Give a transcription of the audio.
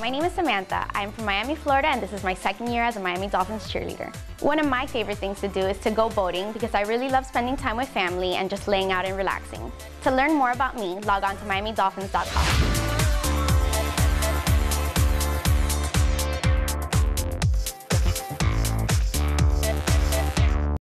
my name is Samantha. I'm from Miami, Florida, and this is my second year as a Miami Dolphins cheerleader. One of my favorite things to do is to go boating because I really love spending time with family and just laying out and relaxing. To learn more about me, log on to MiamiDolphins.com.